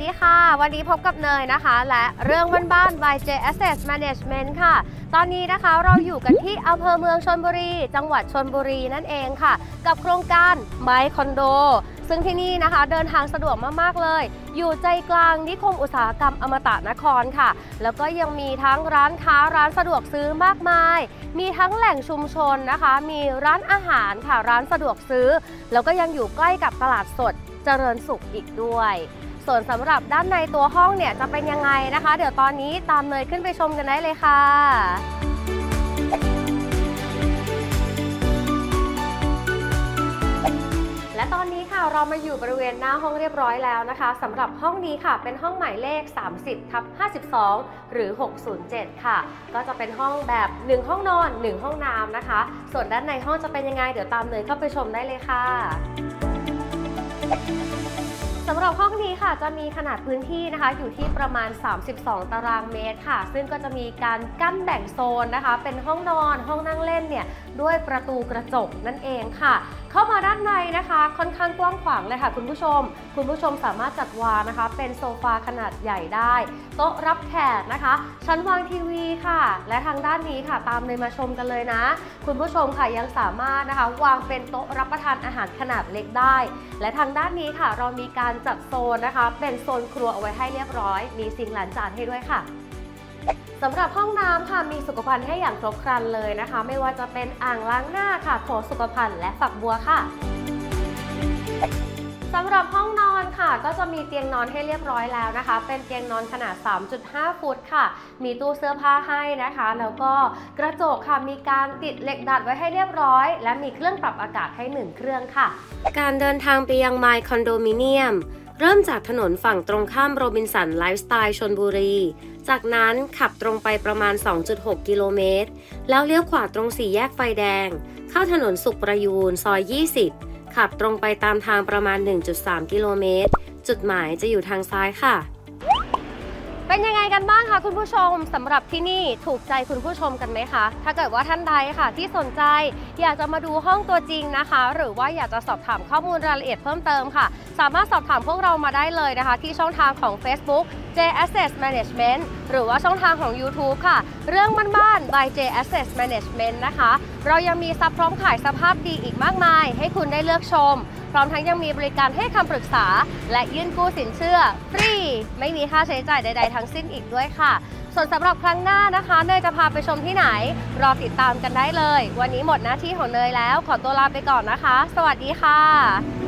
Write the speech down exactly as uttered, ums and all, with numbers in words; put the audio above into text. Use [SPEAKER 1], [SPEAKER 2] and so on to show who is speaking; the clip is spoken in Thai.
[SPEAKER 1] ดีค่ะวันนี้พบกับเนยนะคะและเรื่องบ้านๆ by เจ Asset Management ค่ะตอนนี้นะคะเราอยู่กันที่อำเภอเมืองชลบุรีจังหวัดชลบุรีนั่นเองค่ะกับโครงการไมคอนโดซึ่งที่นี่นะคะเดินทางสะดวกมากๆเลยอยู่ใจกลางนิคมอุตสาหกรรมอมตะนครค่ะแล้วก็ยังมีทั้งร้านค้าร้านสะดวกซื้อมากมายมีทั้งแหล่งชุมชนนะคะมีร้านอาหารค่ะร้านสะดวกซื้อแล้วก็ยังอยู่ใกล้กับตลาดสดเจริญสุขอีกด้วยส่วนสำหรับด้านในตัวห้องเนี่ยจะเป็นยังไงนะคะเดี๋ยวตอนนี้ตามเนยขึ้นไปชมกันได้เลยค่ะและตอนนี้ค่ะเรามาอยู่บริเวณหน้าห้องเรียบร้อยแล้วนะคะสำหรับห้องนี้ค่ะเป็นห้องหมายเลข สามสิบทับห้าสิบสอง หรือ หกศูนย์เจ็ด ค่ะก็จะเป็นห้องแบบหนึ่งห้องนอนหนึ่งห้องน้ำนะคะส่วนด้านในห้องจะเป็นยังไงเดี๋ยวตามเนยเข้าไปชมได้เลยค่ะสำหรับห้องนี้ค่ะจะมีขนาดพื้นที่นะคะอยู่ที่ประมาณสามสิบสองตารางเมตรค่ะซึ่งก็จะมีการกั้นแบ่งโซนนะคะเป็นห้องนอนห้องนั่งเล่นเนี่ยด้วยประตูกระจกนั่นเองค่ะเข้ามาด้านในนะคะค่อนข้างกว้างขวางเลยค่ะคุณผู้ชมคุณผู้ชมสามารถจัดวางนะคะเป็นโซฟาขนาดใหญ่ได้โต๊ะรับแขกนะคะชั้นวางทีวีค่ะและทางด้านนี้ค่ะตามเลยมาชมกันเลยนะคุณผู้ชมค่ะยังสามารถนะคะวางเป็นโต๊ะรับประทานอาหารขนาดเล็กได้และทางด้านนี้ค่ะเรามีการจัดโซนนะคะเป็นโซนครัวเอาไว้ให้เรียบร้อยมีซิงค์ล้างจานให้ด้วยค่ะสำหรับห้องน้ำค่ะมีสุขภัณฑ์ให้อย่างครบครันเลยนะคะไม่ว่าจะเป็นอ่างล้างหน้าค่ะโถสุขภัณฑ์และฝักบัวค่ะสำหรับห้องนอนค่ะก็จะมีเตียงนอนให้เรียบร้อยแล้วนะคะเป็นเตียงนอนขนาด สามจุดห้า ฟุตค่ะมีตู้เสื้อผ้าให้นะคะแล้วก็กระจกค่ะมีการติดเหล็กดัดไว้ให้เรียบร้อยและมีเครื่องปรับอากาศให้หนึ่งเครื่องค่ะการเดินทางไปยังไมค์คอนโดมิเนียมเริ่มจากถนนฝั่งตรงข้ามโรบินสันไลฟ์สไตล์ชลบุรีจากนั้นขับตรงไปประมาณ สองจุดหก กิโลเมตรแล้วเลี้ยวขวาตรงสี่แยกไฟแดงเข้าถนนสุขประยูนซอยยี่สิบขับตรงไปตามทางประมาณ หนึ่งจุดสาม กิโลเมตรจุดหมายจะอยู่ทางซ้ายค่ะเป็นยังไงกันบ้างคะคุณผู้ชมสำหรับที่นี่ถูกใจคุณผู้ชมกันไหมคะถ้าเกิดว่าท่านใดค่ะที่สนใจอยากจะมาดูห้องตัวจริงนะคะหรือว่าอยากจะสอบถามข้อมูลรายละเอียดเพิ่มเติมค่ะสามารถสอบถามพวกเรามาได้เลยนะคะที่ช่องทางของ Facebook เจ Asset Management หรือว่าช่องทางของ YouTube ค่ะเรื่องบ้านๆ by เจ Asset Management นะคะเรายังมีซับพร้อมขายสภาพดีอีกมากมายให้คุณได้เลือกชมพร้อมทั้งยังมีบริการให้คำปรึกษาและยื่นกู้สินเชื่อฟรีไม่มีค่าใช้จ่ายใดๆทั้งสิ้นอีกด้วยค่ะส่วนสำหรับครั้งหน้านะคะเนยจะพาไปชมที่ไหนรอติดตามกันได้เลยวันนี้หมดหน้าที่ของเนยแล้วขอตัวลาไปก่อนนะคะสวัสดีค่ะ